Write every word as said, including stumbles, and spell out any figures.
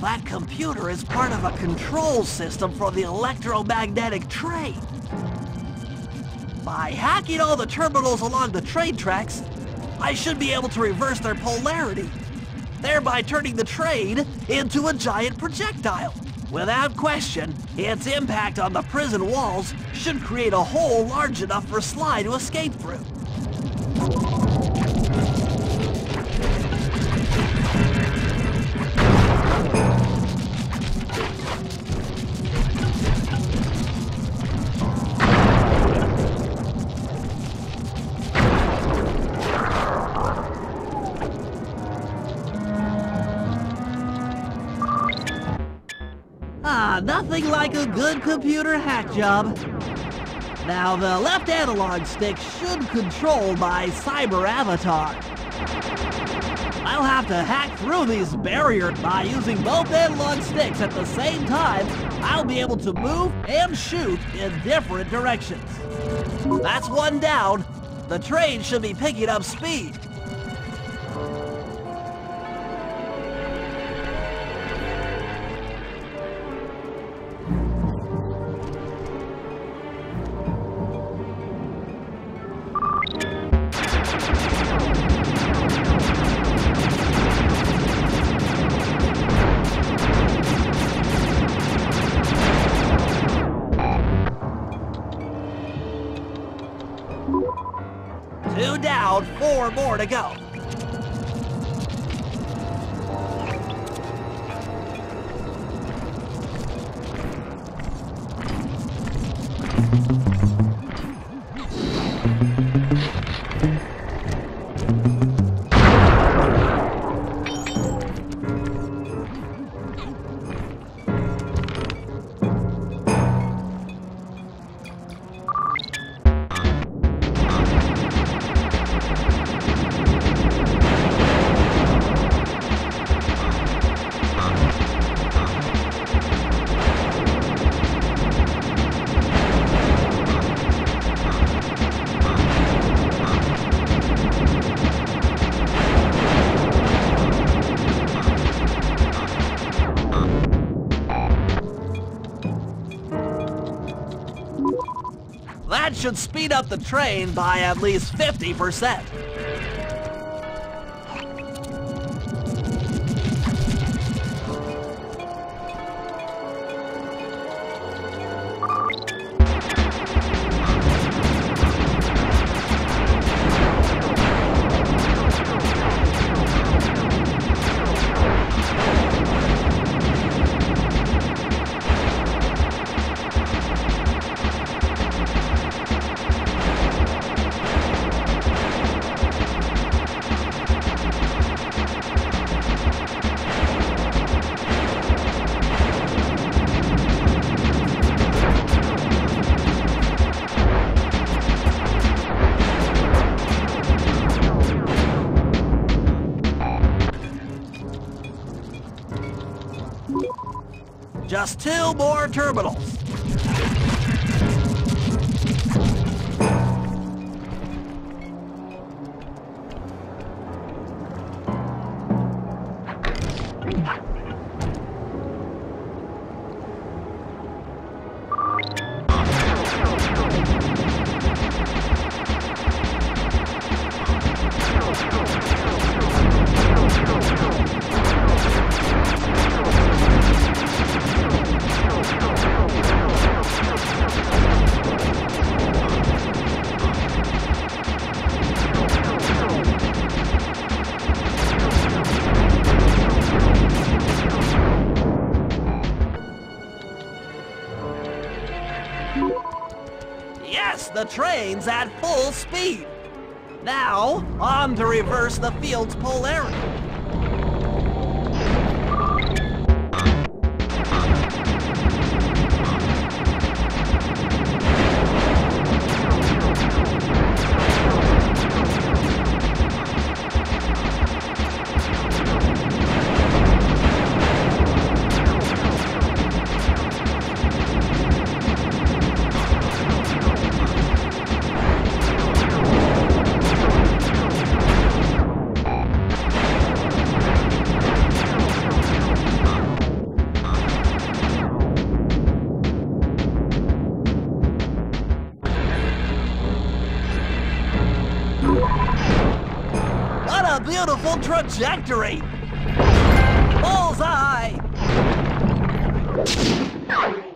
That computer is part of a control system for the electromagnetic train. By hacking all the terminals along the train tracks, I should be able to reverse their polarity, thereby turning the train into a giant projectile. Without question, its impact on the prison walls should create a hole large enough for Sly to escape through. Ah, nothing like a good computer hack job. Now, the left analog stick should control my cyber avatar. I'll have to hack through these barriers by using both analog sticks at the same time. I'll be able to move and shoot in different directions. That's one down. The train should be picking up speed. Two down, four more to go. That should speed up the train by at least fifty percent. Just two more terminals. Yes, the train's at full speed. Now, on to reverse the field's polarity. beautiful trajectory! Bullseye!